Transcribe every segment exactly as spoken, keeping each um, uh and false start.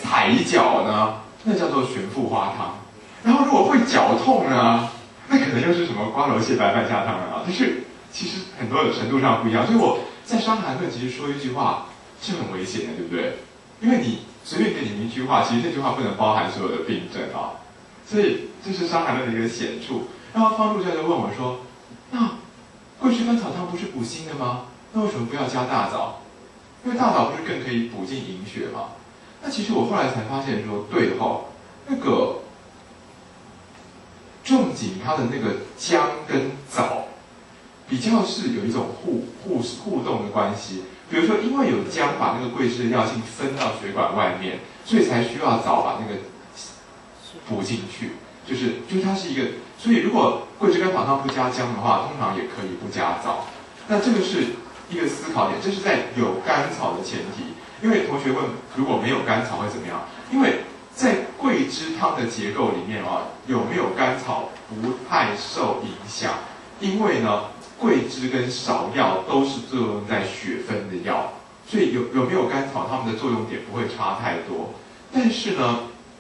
踩脚呢，那叫做悬浮花汤。然后如果会绞痛呢，那可能又是什么瓜蒌蟹白饭下汤了啊？就是其实很多的程度上不一样。所以我在《伤寒论》其实说一句话是很危险的，对不对？因为你随便给你们一句话，其实这句话不能包含所有的病症啊。所以这是《伤寒论》的一个显处。然后方助教就问我说：“那桂枝甘草汤不是补心的吗？那为什么不要加大枣？因为大枣不是更可以补进营血吗？”那其实我后来才发现说，对吼，那个仲景它的那个姜跟枣比较是有一种互互互动的关系。比如说，因为有姜把那个桂枝的药性分到血管外面，所以才需要枣把那个补进去。就是就是它是一个，所以如果桂枝甘草汤不加姜的话，通常也可以不加枣。那这个是一个思考点，这是在有甘草的前提。因为同学问，如果没有甘草会怎么样？因为在桂枝汤的结构里面啊，有没有甘草不太受影响，因为呢，桂枝跟芍药都是作用在血分的药，所以有有没有甘草，它们的作用点不会差太多。但是呢，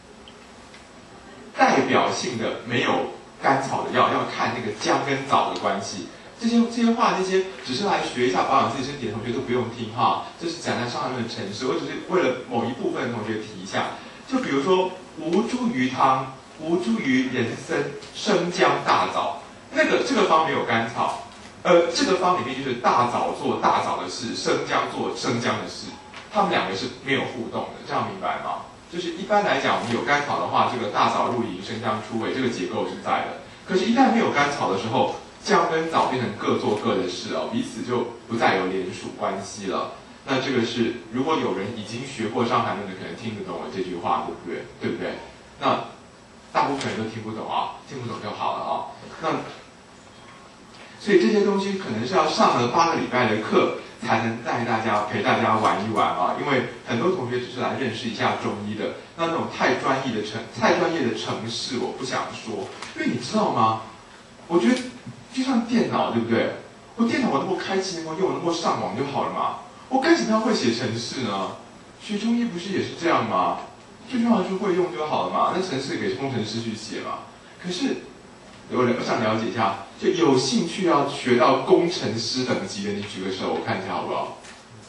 代表性的没有甘草的药，要看那个姜跟枣的关系。这些这些话，那些只是来学一下保养自己身体的同学都不用听哈，这是讲在伤寒论的陈述，我只是为了某一部分的同学提一下。就比如说吴茱萸汤，吴茱萸、人参、生姜、大枣，那个这个方没有甘草，呃，这个方里面就是大枣做大枣的事，生姜做生姜的事，他们两个是没有互动的，这样明白吗？就是一般来讲，我们有甘草的话，这个大枣入营，生姜出味，这个结构是在的。可是，一旦没有甘草的时候，姜跟枣变成各做各的事哦，彼此就不再有连属关系了。那这个是，如果有人已经学过《伤寒论》的，可能听得懂我这句话，对不对？对不对？那大部分人都听不懂啊，听不懂就好了啊。那所以这些东西可能是要上了八个礼拜的课，才能带大家陪大家玩一玩啊。因为很多同学只是来认识一下中医的，那那种太专业的程太专业的程式，我不想说。因为你知道吗？我觉得就像电脑，对不对？我电脑我能够开机，能够用，能够上网就好了嘛。我干什么要会写程式呢？学中医不是也是这样吗？最重要的是会用就好了嘛。那程式给工程师去写嘛。可是我我想了解一下，就有兴趣要学到工程师等级的，你举个手，我看一下好不好？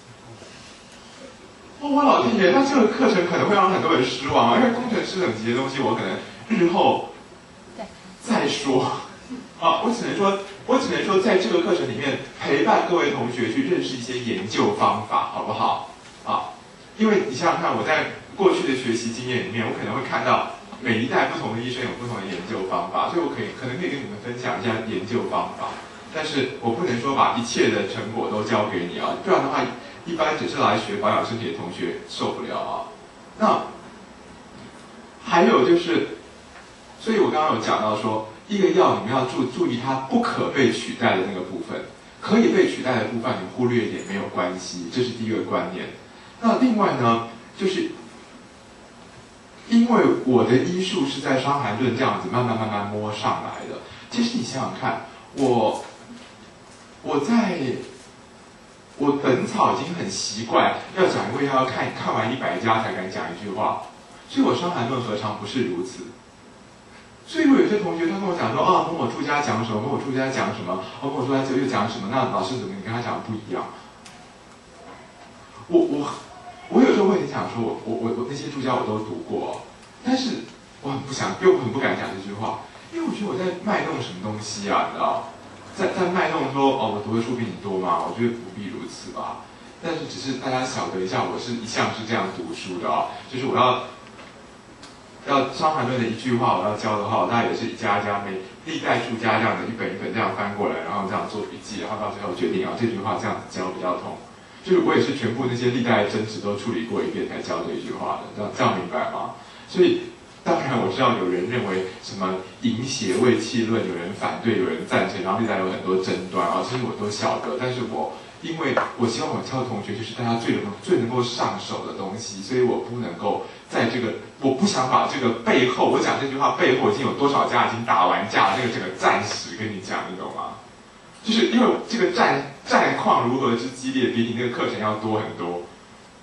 哦，我老天爷，那这个课程可能会让很多人失望啊，因为工程师等级的东西，我可能日后再说。啊，我只能说，我只能说，在这个课程里面陪伴各位同学去认识一些研究方法，好不好？啊，因为你想想看，我在过去的学习经验里面，我可能会看到每一代不同的医生有不同的研究方法，所以我可以可能可以跟你们分享一下研究方法，但是我不能说把一切的成果都交给你啊，不然的话，一般只是来学保养身体的同学受不了啊。那还有就是，所以我刚刚有讲到说。一个药你们要注注意它不可被取代的那个部分，可以被取代的部分你忽略一点没有关系，这是第一个观念。那另外呢，就是因为我的医术是在《伤寒论》这样子慢慢慢慢摸上来的。其实你想想看，我我在我本草已经很习惯要讲一味药要看看完一百家才敢讲一句话，所以我《伤寒论》何尝不是如此？所以，我有些同学他跟我讲说啊，某某注家讲什么，某某注家讲什么，某某注家又讲什么，那老师怎么你跟他讲的不一样？我我我有时候会很想说，我我我我那些注家我都读过，但是我很不想，又很不敢讲这句话，因为我觉得我在卖弄什么东西啊，你知道？在在卖弄说哦，我读的书比你多嘛？我觉得不必如此吧。但是只是大家晓得一下，我是一向是这样读书的啊，就是我要。要《伤寒论》的一句话，我要教的话，大家也是一家一家每历代注家这样的一本一本这样翻过来，然后这样做笔记，然后到最后决定啊这句话这样子教比较通。就是我也是全部那些历代争执都处理过一遍才教这句话的，这样这样明白吗？所以当然我知道有人认为什么淫邪胃气论，有人反对，有人赞成，然后历代有很多争端啊，这些我都晓得，但是我。因为我希望我教的同学就是大家最能够最能够上手的东西，所以我不能够在这个，我不想把这个背后，我讲这句话背后已经有多少家已经打完架了，那个整个战史跟你讲，你懂吗？就是因为这个战战况如何之激烈，比你那个课程要多很多。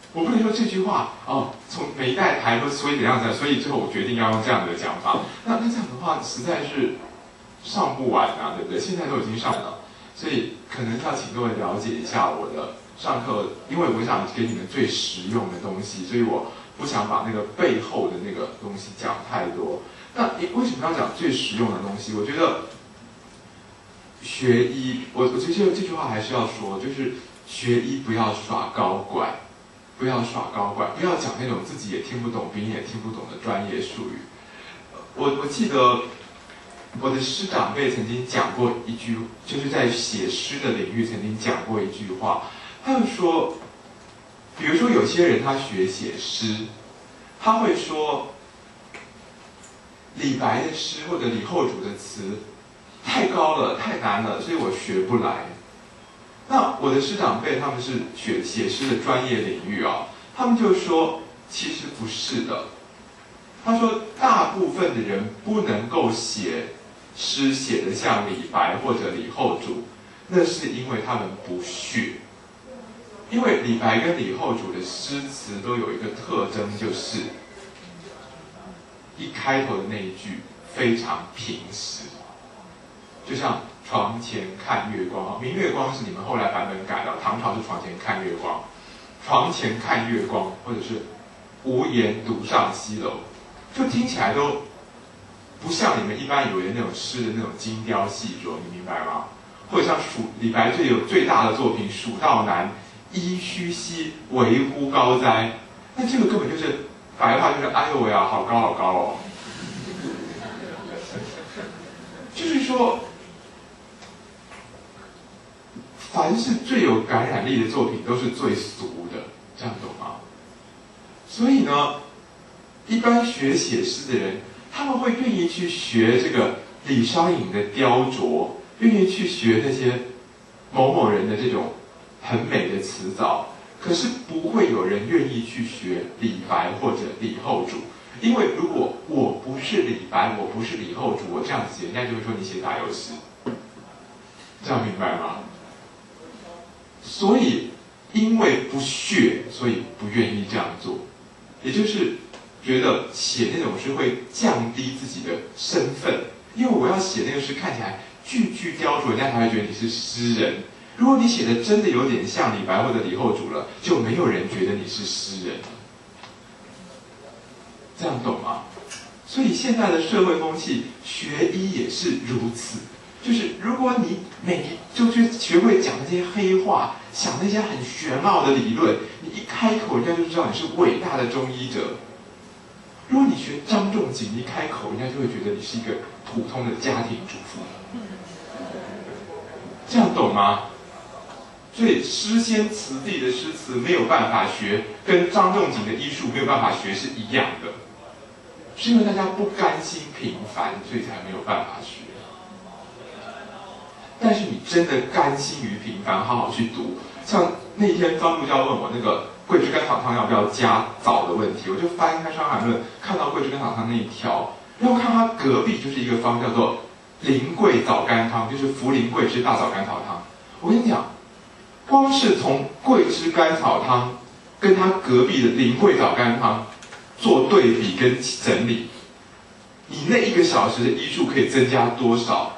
我不能说这句话哦，从每一代台说所以怎样子，所以最后我决定要用这样的讲法。那那这样的话实在是上不完啊，对不对？现在都已经上了，所以可能要请各位了解一下我的上课，因为我想给你们最实用的东西，所以我不想把那个背后的那个东西讲太多。那为什么要讲最实用的东西？我觉得学医，我我觉得这句话还是要说，就是学医不要耍高怪，不要耍高怪，不要讲那种自己也听不懂、别人也听不懂的专业术语。我我记得我的师长辈曾经讲过一句，就是在写诗的领域曾经讲过一句话，他就说，比如说有些人他学写诗，他会说李白的诗或者李后主的词太高了，太难了，所以我学不来。那我的师长辈他们是学写诗的专业领域啊，他们就说其实不是的。他说大部分的人不能够写诗写得像李白或者李后主，那是因为他们不学。因为李白跟李后主的诗词都有一个特征，就是一开头的那一句非常平实，就像床前看月光，明月光是你们后来版本改的，唐朝是床前看月光，床前看月光，或者是无言独上西楼，就听起来都不像你们一般以为的那种诗的那种精雕细琢，你明白吗？或者像蜀李白最有最大的作品《蜀道难》，噫吁兮，惟乎高哉，那这个根本就是白话，就是哎呦喂啊，好高好高哦。就是说，凡是最有感染力的作品都是最俗的，这样懂吗？所以呢，一般学写诗的人，他们会愿意去学这个李商隐的雕琢，愿意去学那些某某人的这种很美的词藻，可是不会有人愿意去学李白或者李后主。因为如果我不是李白，我不是李后主，我这样子写，人家就会说你写打油诗，这样明白吗？所以因为不屑，所以不愿意这样做，也就是觉得写那种诗会降低自己的身份，因为我要写那个诗看起来句句雕琢，人家才会觉得你是诗人。如果你写的真的有点像李白或者李后主了，就没有人觉得你是诗人。这样懂吗？所以现在的社会风气，学医也是如此。就是如果你每就去学会讲那些黑话，想那些很玄奥的理论，你一开口，人家就知道你是伟大的中医者。如果你学张仲景，一开口，人家就会觉得你是一个普通的家庭主妇。这样懂吗？所以诗仙词帝的诗词没有办法学，跟张仲景的医术没有办法学是一样的。是因为大家不甘心平凡，所以才没有办法学。但是你真的甘心于平凡，好好去读。像那天张助教问我那个桂枝甘草汤要不要加枣的问题，我就翻开《伤寒论》，看到桂枝甘草汤那一条，然后看它隔壁就是一个方叫做苓桂枣甘汤，就是茯苓桂枝大枣甘草汤。我跟你讲，光是从桂枝甘草汤跟它隔壁的苓桂枣甘汤做对比跟整理，你那一个小时的医术可以增加多少？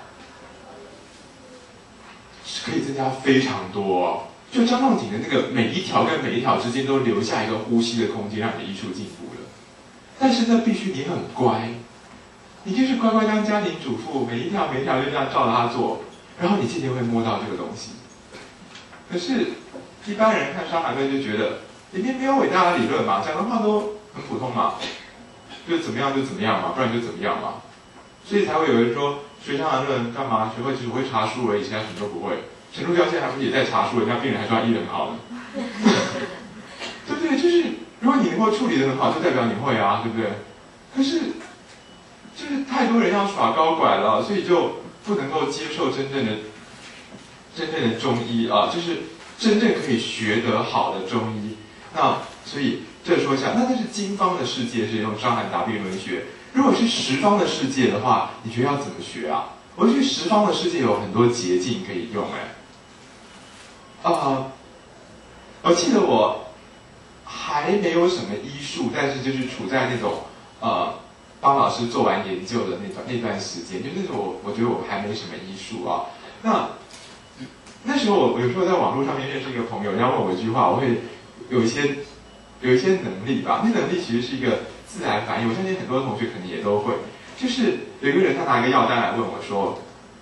可以增加非常多哦。就张仲景的那个每一条跟每一条之间都留下一个呼吸的空间，让你的医术进步了。但是那必须你很乖，你就是乖乖当家庭主妇，每一条每一条就这样照着他做，然后你今天会摸到这个东西。可是，一般人看《伤寒论》就觉得里面没有伟大的理论嘛，讲的话都很普通嘛，就怎么样就怎么样嘛，不然就怎么样嘛。所以才会有人说学《伤寒论》干嘛？学会只会查书而已，其他什么都不会。陈独秀现在还不是也在查书，人家病人还说他医得很好呢，对不对？就是如果你能够处理得很好，就代表你会啊，对不对？可是就是太多人要耍高拐了，所以就不能够接受真正的真正的中医啊，就是真正可以学得好的中医。那所以这说一下，那但是经方的世界是用伤寒杂病论学，如果是十方的世界的话，你觉得要怎么学啊？我觉得十方的世界有很多捷径可以用，哎，啊、呃，我记得我还还没有什么医术，但是就是处在那种呃帮老师做完研究的那段那段时间，就那时候我我觉得我还没什么医术啊。那那时候我有时候在网络上面认识一个朋友，然后问我一句话，我会有一些有一些能力吧，那能力其实是一个自然反应，我相信很多同学可能也都会。就是有一个人他拿一个药单来问我说，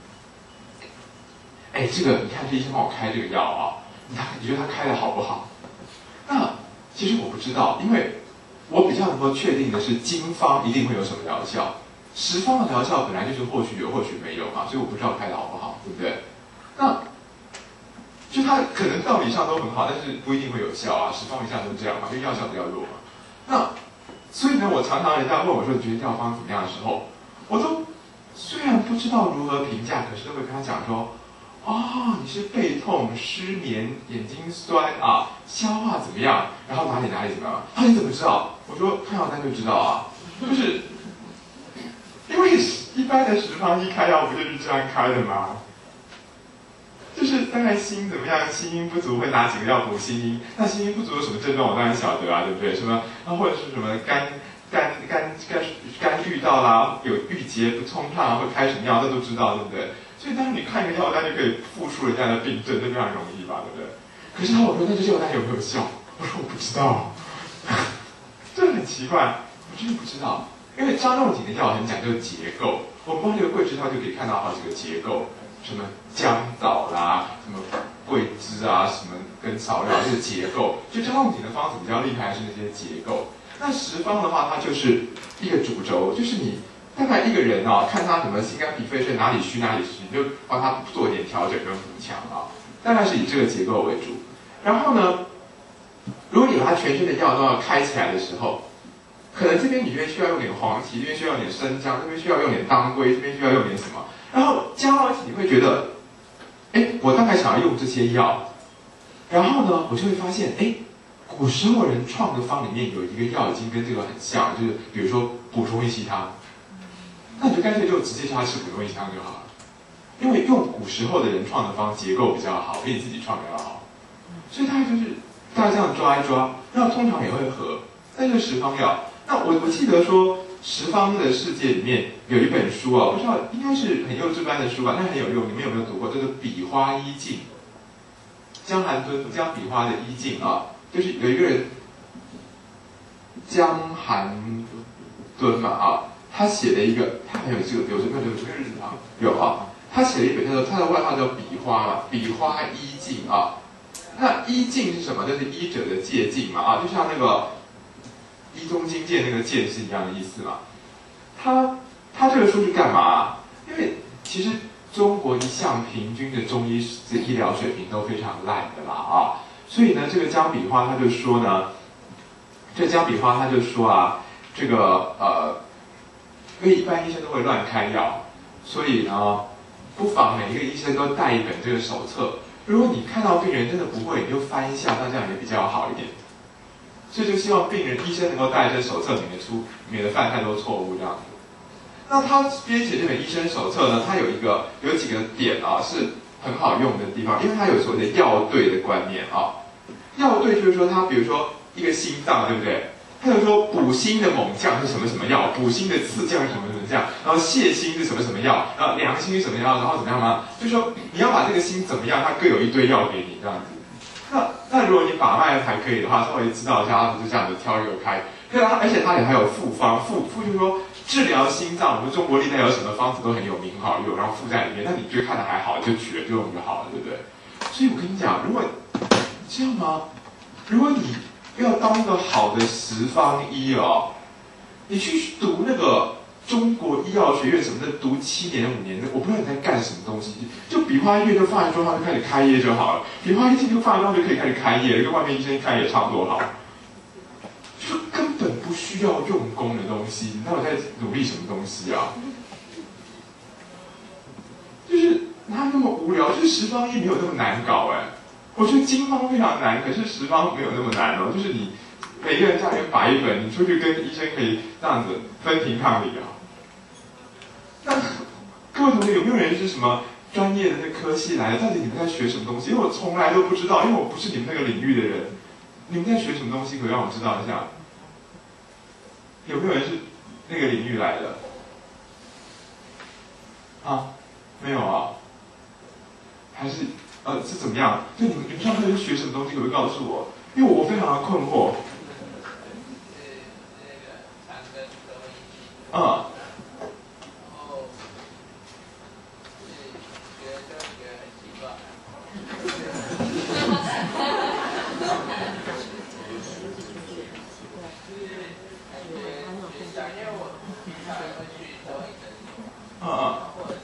哎，这个你看这医生帮我开这个药啊，你看你觉得他开的好不好？那其实我不知道，因为我比较能够确定的是经方一定会有什么疗效，实方的疗效本来就是或许有或许没有嘛，所以我不知道开的好不好，对不对？那就它可能道理上都很好，但是不一定会有效啊，实方一向都这样嘛，因为药效比较弱嘛。那所以呢，我常常人家问我说你觉得药方怎么样的时候，我都虽然不知道如何评价，可是都会跟他讲说，哦，你是背痛、失眠、眼睛酸啊，消化怎么样？然后哪里哪里怎么样？啊，你怎么知道？我说看药单就知道啊，就是因为一般的十方医开药不就是这样开的吗？就是大概心怎么样，心阴不足会拿几个药补心阴。那心阴不足有什么症状，我当然晓得啊，对不对？什么啊，或者是什么肝肝肝肝肝郁到啦，有郁结不通畅，会开什么药，这都知道，对不对？所以当你看一个药单就可以复述人家的病症，这非常容易吧，对不对？可是他我说那这药单有没有效？我说我不知道，这很奇怪，我真的不知道。因为张仲景的药很讲究结构，我们光这个桂枝汤就可以看到好几个结构。什么姜枣啦，什么桂枝啊，什么跟芍药，这个结构。就张仲景的方子比较厉害是那些结构。那十方的话，它就是一个主轴，就是你大概一个人啊，看他什么心肝脾肺肾哪里虚哪里虚，你就帮他做一点调整跟补强啊，大概是以这个结构为主。然后呢，如果你把他全身的药都要开起来的时候，可能这边你觉得需要用点黄芪，这边需要用点生姜，这边需要用点当归，这边需要用点什么？然后加到一起，你会觉得，哎，我大概想要用这些药，然后呢，我就会发现，哎，古时候人创的方里面有一个药已经跟这个很像，就是比如说补中益气汤，那你就干脆就直接叫他吃补中益气汤就好了，因为用古时候的人创的方结构比较好，比你自己创的要好，所以大概就是大家这样抓一抓，那通常也会合，那就是十方药。那我我记得说。十方的世界里面有一本书啊，不知道应该是很幼稚班的书吧，但很有用。你们有没有读过？叫做《比花医镜》，江寒敦江比花的医镜啊，就是有一个人江寒敦嘛啊，他写了一个，他很有这个有这个有这个日子啊，有啊，他写了一本叫做他的外号叫比花嘛，比花医镜啊。那医镜是什么？就是医者的戒镜嘛啊，就像那个。医中经鉴那个鉴是一样的意思嘛？他他这个书是干嘛啊？因为其实中国一向平均的中医的医疗水平都非常烂的啦啊，所以呢，这个江比花他就说呢，这江比花他就说啊，这个呃，因为一般医生都会乱开药，所以呢，不妨每一个医生都带一本这个手册。如果你看到病人真的不会，你就翻一下，那这样也比较好一点。所以就希望病人、医生能够带这手册，免得出，免得犯太多错误这样子。那他编写这本医生手册呢，它有一个有几个点啊是很好用的地方，因为它有所谓的药对的观念啊。药对就是说，它比如说一个心脏，对不对？它有说补心的猛将是什么什么药，补心的刺将是什么什么将，然后泻心是什么什么药，然后凉心是什么药，然后怎么样吗？就是说你要把这个心怎么样，它各有一堆药给你这样子。那那如果你把脉还可以的话，稍微知道一下，就这样子挑一个开。对啊，而且它也还有复方，复复就是说治疗心脏，我们中国历代有什么方子都很有名很好用，然后附在里面。那你觉得看的还好，就取了就用就好了，对不对？所以我跟你讲，如果这样吗？如果你要当一个好的十方医哦，你去读那个中国医药学院什么的，读七年五年的，我不知道你在干什么东西。就比花医院就放在桌上就开始开业就好了，比花医院就放在桌上就可以开始开业，跟外面医生开也差不多好。就根本不需要用功的东西，你到底在努力什么东西啊？就是哪有那么无聊？就是十方医没有那么难搞哎。我觉得经方非常难，可是十方没有那么难哦。就是你每个人家里面摆一本，你出去跟医生可以这样子分庭抗礼啊。那各位同学有没有人是什么专业的那科系来的？到底你们在学什么东西？因为我从来都不知道，因为我不是你们那个领域的人。 你们在学什么东西？可以让我知道一下。有没有人是那个领域来的？啊，没有啊？还是呃是怎么样？就你们你们上课是学什么东西？可不可以告诉我？因为我非常的困惑。嗯。嗯嗯。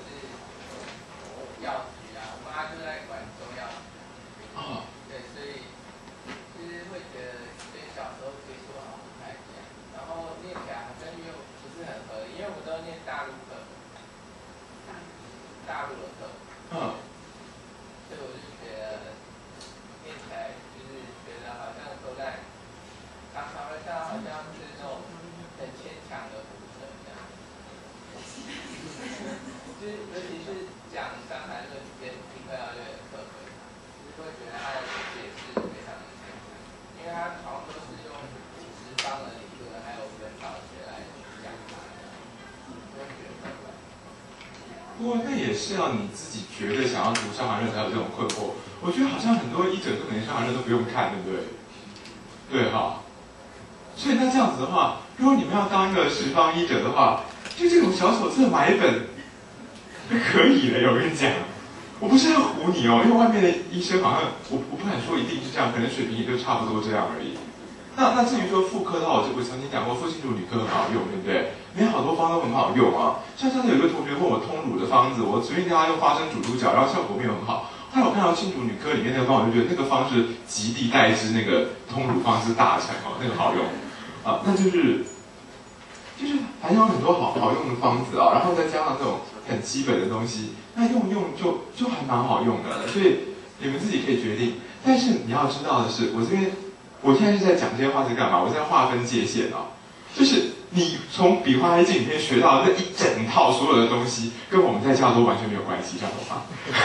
不过那也是要你自己觉得想要读伤寒论才有这种困惑。我觉得好像很多医者根本连伤寒论都不用看，对不对？对哈。所以那这样子的话，如果你们要当一个十方医者的话，就这种小手册买一本就可以了。我跟你讲，我不是要唬你哦，因为外面的医生好像我我不敢说一定是这样，可能水平也就差不多这样而已。那那至于说妇科的话，我我曾经讲过，妇亲乳女科很好用，对不对？里面好多方都很好用啊。像上次有一个同学问我通乳的方子，我随便叫他用花生煮猪脚，然后效果没有很好。后来我看到亲乳女科里面那个方，我就觉得那个方是极地代之那个通乳方是大成哦，那个好用啊。那就是就是还有很多好好用的方子啊，然后再加上这种很基本的东西，那用用就就还蛮好用的。所以你们自己可以决定。但是你要知道的是，我这边。我现在是在讲这些话是干嘛？我在划分界限啊，就是你从笔画 A 镜里面学到的这一整套所有的东西，跟我们在教都完全没有关系，知道吗？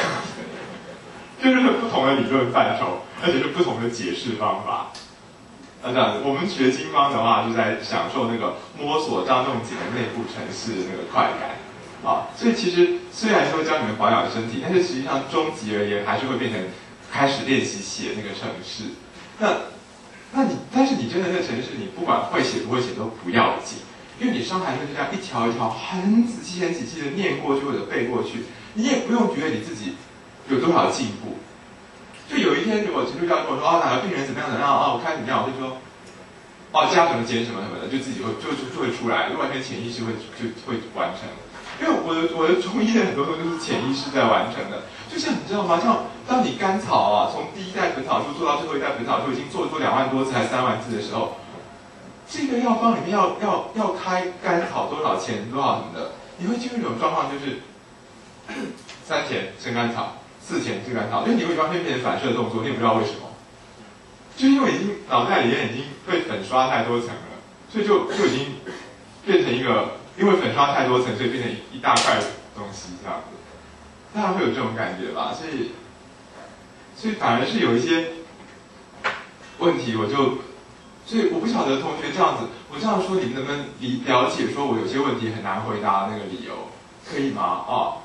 就是不同的理论范畴，而且是不同的解释方法。那这样子，我们学经方的话，就在享受那个摸索张仲景的内部程式的那个快感啊。所以其实虽然说教你们保养身体，但是实际上终极而言，还是会变成开始练习写那个程式。那那你，但是你真的那个程式，你不管会写不会写都不要紧，因为你伤寒论就这样一条一条很仔细、很仔细的念过去或者背过去，你也不用觉得你自己有多少进步。就有一天，如果陈助教跟我说，哦，哪个病人怎么样怎么样，哦，我看怎么样，我就说，哦，加什么减什么什么的，就自己会就就就会出来，就完全潜意识会就会完成。因为我的我的中医的很多东西都是潜意识在完成的，就像你知道吗？像当你甘草啊，从第一代本草书做到最后一代本草书，已经做出两万多字还三万字的时候，这个药方里面要要要开甘草多少钱多少什么的，你会进入一种状况，就是三钱生甘草，四钱生甘草，因为你会完全变成反射动作，你也不知道为什么，就因为已经脑袋里面已经被粉刷太多层了，所以就就已经变成一个。因为粉刷太多层，所以变成一一大块东西这样子，大家会有这种感觉吧？所以，所以反而是有一些问题，我就，所以我不晓得同学这样子，我这样说，你们能不能理了解？说我有些问题很难回答那个理由，可以吗？啊，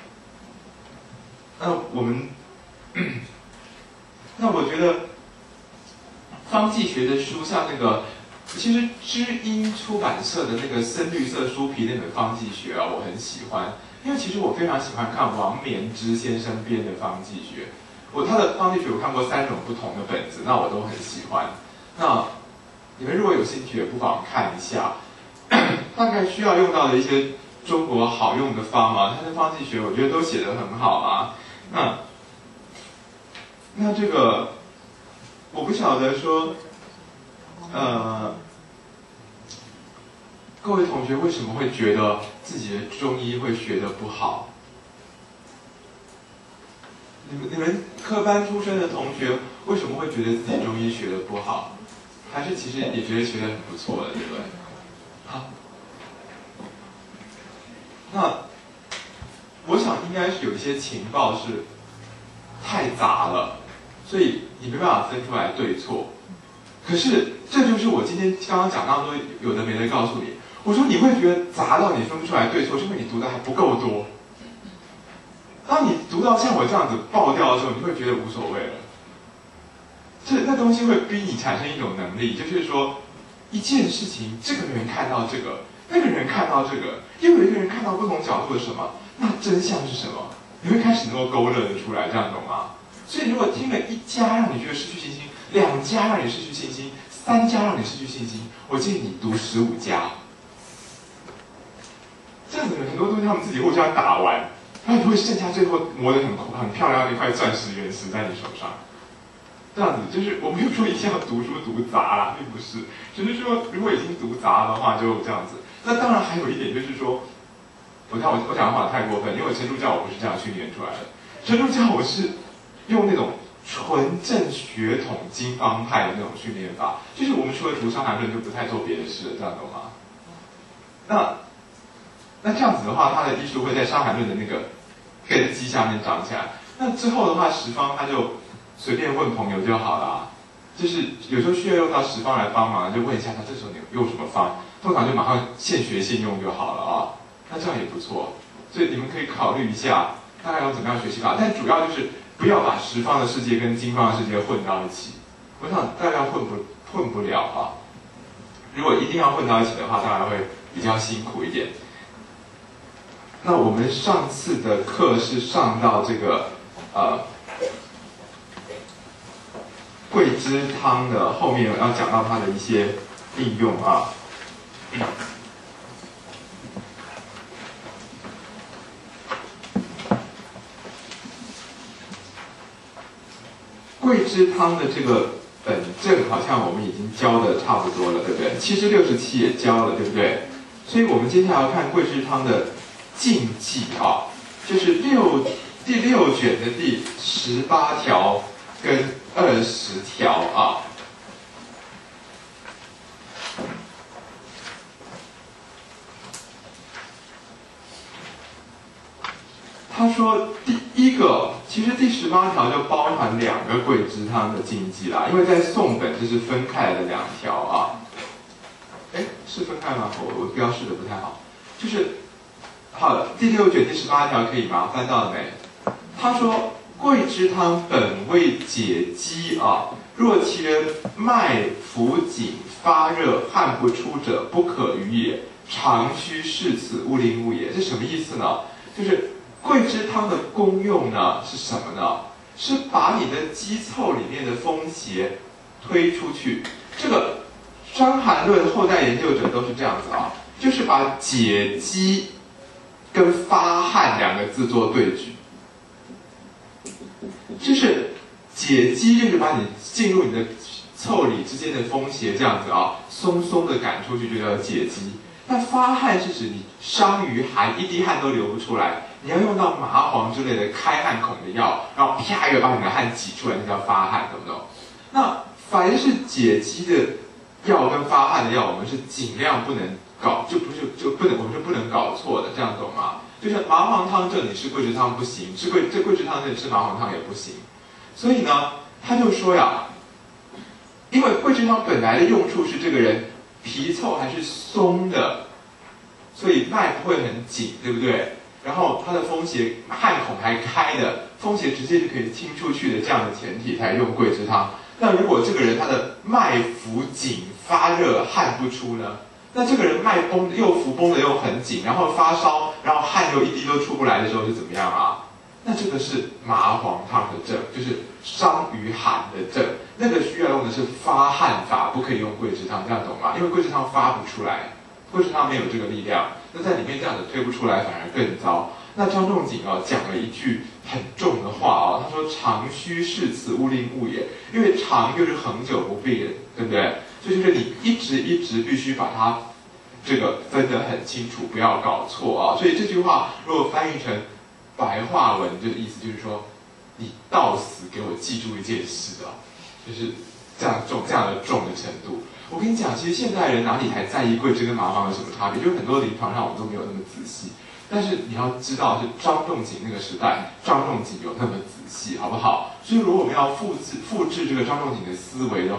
那我们，那我觉得方剂学的书，像那个。其实知音出版社的那个深绿色书皮那本方剂学啊，我很喜欢，因为其实我非常喜欢看王绵之先生编的方剂学。我他的方剂学我看过三种不同的本子，那我都很喜欢。那你们如果有兴趣，也不妨看一下。大概需要用到的一些中国好用的方啊，他的方剂学我觉得都写得很好啊。那那这个我不晓得说。呃，各位同学为什么会觉得自己的中医会学得不好？你们你们科班出身的同学为什么会觉得自己中医学得不好？还是其实也觉得学得很不错的，对不对？好，那我想应该是有一些情报是太杂了，所以你没办法分出来对错。 可是这就是我今天刚刚讲到说有的没的告诉你，我说你会觉得杂到你分不出来对错，是因为你读的还不够多。当你读到像我这样子爆掉的时候，你会觉得无所谓了。这那东西会逼你产生一种能力，就是说一件事情，这个人看到这个，那个人看到这个，又有一个人看到不同角度的什么，那真相是什么？你会开始能够勾勒得出来，这样懂吗？所以如果听了一家让你觉得失去信心，两家让你失去信心，三家让你失去信心，我建议你读十五家。这样子很多东西他们自己互相打完，然后你会剩下最后磨得很很漂亮的一块钻石原石在你手上。这样子就是我没有说一定要读书读杂啦，并不是，只是说如果已经读杂的话就这样子。那当然还有一点就是说，我看我我讲的话太过分，因为我成助教我不是这样训练出来的，成助教我是用那种纯正血统经方派的那种训练法，就是我们除了读《伤寒论》就不太做别的事了，这样懂吗？那那这样子的话，他的医术会在《伤寒论》的那个根基下面长起来。那之后的话，十方他就随便问朋友就好了、啊，就是有时候需要用到十方来帮忙，就问一下他这时候你用什么方，通常就马上现学现用就好了啊。那这样也不错，所以你们可以考虑一下，大概要怎么样学习法。但主要就是不要把十方的世界跟经方的世界混到一起。我想大概混不混不了啊。如果一定要混到一起的话，当然会比较辛苦一点。那我们上次的课是上到这个呃桂枝汤的后面，要讲到它的一些应用啊。桂枝汤的这个本证好像我们已经教的差不多了，对不对？七至六十七也教了，对不对？所以我们接下来要看桂枝汤的禁忌啊，就是六第六卷的第十八条跟二十条啊。他说第一个，其实第十八条就包含两个桂枝汤的禁忌啦，因为在宋本这是分开来的两条啊。哎，是分开吗？我我标示的不太好，就是好了，第六卷第十八条可以吗？翻到了没？他说桂枝汤本为解肌啊，若其人脉浮紧发热汗不出者，不可与也。常须视此，勿令勿也。这什么意思呢？就是桂枝汤的功用呢是什么呢？是把你的肌凑里面的风邪推出去。这个《伤寒论》后代研究者都是这样子啊，就是把解肌跟发汗两个字做对举。就是解肌就是把你进入你的腠理之间的风邪这样子啊，松松的赶出去就叫解肌。那发汗是指你伤于寒，一滴汗都流不出来，你要用到麻黄之类的开汗孔的药，然后啪一个把你的汗挤出来，那叫发汗，懂不懂？那凡是解肌的药跟发汗的药，我们是尽量不能搞，就不是就不能，我们是不能搞错的，这样懂吗？就是麻黄汤这里吃桂枝汤不行，吃桂这桂枝汤这里吃麻黄汤也不行。所以呢，他就说呀，因为桂枝汤本来的用处是这个人皮凑还是松的，所以脉不会很紧，对不对？然后他的风邪汗孔还开的，风邪直接就可以清出去的这样的前提才用桂枝汤。那如果这个人他的脉浮紧发热汗不出呢？那这个人脉绷又浮绷的又很紧，然后发烧，然后汗又一滴都出不来的时候是怎么样啊？那这个是麻黄汤的症，就是伤于寒的症。那个需要用的是发汗法，不可以用桂枝汤，这样懂吗？因为桂枝汤发不出来，桂枝汤没有这个力量，那在里面这样子推不出来反而更糟。那张仲景啊讲了一句很重的话啊，他说常须视此，勿令勿也。因为常就是恒久不变，对不对？所以就是你一直一直必须把它这个分得很清楚，不要搞错啊。所以这句话如果翻译成白话文，就意思就是说，你到死给我记住一件事啊，就是这样重这样的重的程度。我跟你讲，其实现代人哪里还在意桂枝跟麻黄有什么差别？就是很多临床上我们都没有那么仔细。但是你要知道，是张仲景那个时代，张仲景有那么仔细，好不好？所以如果我们要复制复制这个张仲景的思维的话，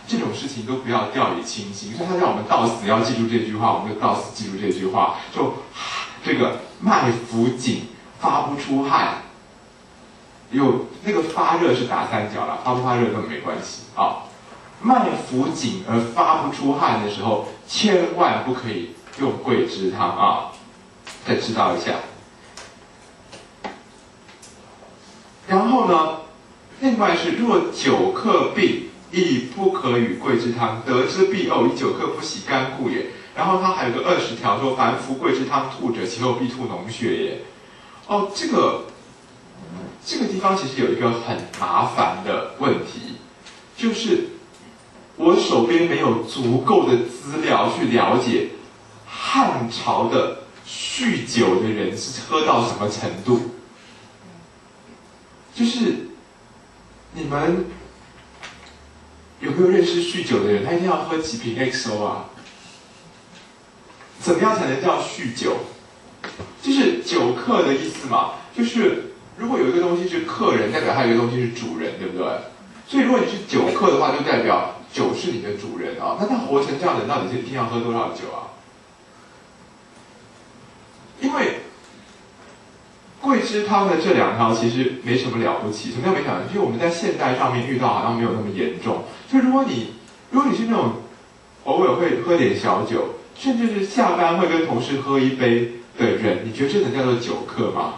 这种事情都不要掉以轻心。所以他让我们到死要记住这句话，我们就到死记住这句话。就这个脉浮紧，发不出汗。有那个发热是打三角啦，发不发热根本没关系啊。脉浮紧而发不出汗的时候，千万不可以用桂枝汤啊。再知道一下。然后呢，另外是若久咳病，亦不可与桂枝汤。得之必呕，以久咳不喜干故也。然后他还有个二十条说，凡服桂枝汤吐者，其后必吐脓血也。哦，这个这个地方其实有一个很麻烦的问题，就是我手边没有足够的资料去了解汉朝的酗酒的人是喝到什么程度。就是你们有没有认识酗酒的人？他一定要喝几瓶 X O 啊？怎么样才能叫酗酒？就是酒客的意思嘛。就是如果有一个东西是客人，代表他有一个东西是主人，对不对？所以如果你是酒客的话，就代表酒是你的主人啊。那他活成这样的，到底是一定要喝多少酒啊？因为桂枝汤的这两条其实没什么了不起，什么叫没想到？就是我们在现代上面遇到好像没有那么严重。就如果你如果你是那种偶尔会喝点小酒，甚至是下班会跟同事喝一杯的人，你觉得这能叫做酒客吗？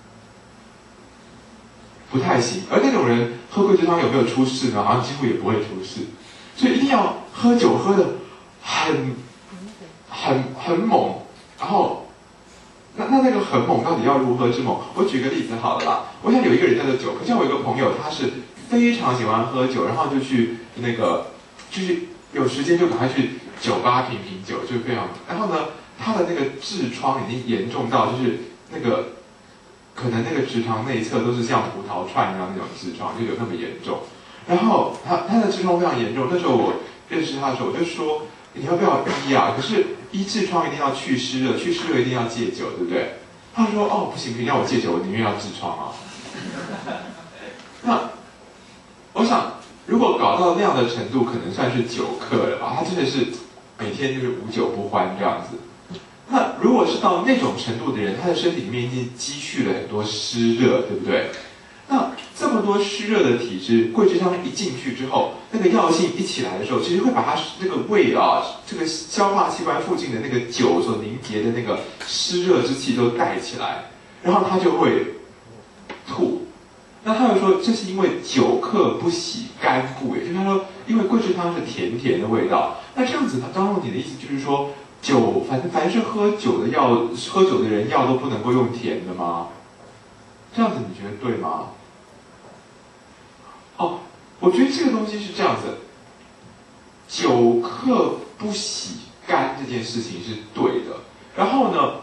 不太行。而那种人喝桂枝汤有没有出事呢？好像几乎也不会出事。所以一定要喝酒喝的很很很猛，然后。那那那个很猛，到底要如何之猛？我举个例子好了啦。我想有一个人叫做酒客，像我有一个朋友，他是非常喜欢喝酒，然后就去那个，就是有时间就赶快去酒吧品品酒，就非常。然后呢，他的那个痔疮已经严重到就是那个，可能那个直肠内侧都是像葡萄串一样那种痔疮，就有那么严重。然后他他的痔疮非常严重，那时候我认识他的时候，我就说你要不要医啊？可是。医痔疮一定要去湿热，去湿热一定要戒酒，对不对？他说：“哦，不行，不行，让我戒酒，我宁愿要痔疮啊。”那我想，如果搞到那样的程度，可能算是酒客了吧？他真的是每天就是无酒不欢这样子。那如果是到那种程度的人，他的身体里面已经积蓄了很多湿热，对不对？那这么多湿热的体质，桂枝汤一进去之后，那个药性一起来的时候，其实会把它那个胃啊，这个消化器官附近的那个酒所凝结的那个湿热之气都带起来，然后他就会吐。那他又说，这是因为酒客不喜甘故，也就是他说，因为桂枝汤是甜甜的味道。那这样子，他张仲景的意思就是说，酒凡凡是喝酒的药，喝酒的人药都不能够用甜的吗？这样子你觉得对吗？哦，我觉得这个东西是这样子，酒客不喜甘这件事情是对的。然后呢，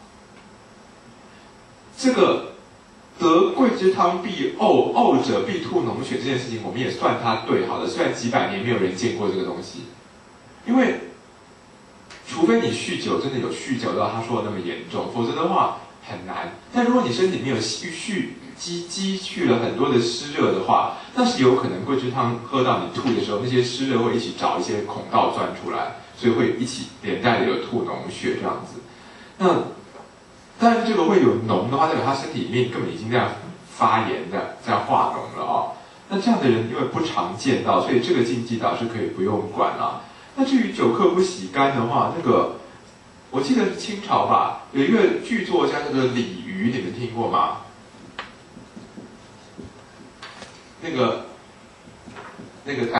这个得桂枝汤必呕，呕者必吐脓血这件事情，我们也算它对好了。虽然几百年没有人见过这个东西，因为除非你酗酒真的有酗酒到他说的那么严重，否则的话很难。但如果你身体里面有酗酗积积蓄了很多的湿热的话，那是有可能桂枝汤喝到你吐的时候，那些湿热会一起找一些孔道钻出来，所以会一起连带的有吐脓血这样子。那但是这个会有脓的话，代表他身体里面根本已经在发炎的在化脓了哦。那这样的人因为不常见到，所以这个禁忌倒是可以不用管了。那至于酒客不喜甘的话，那个我记得是清朝吧，有一个剧作家叫做李渔，你们听过吗？那个那个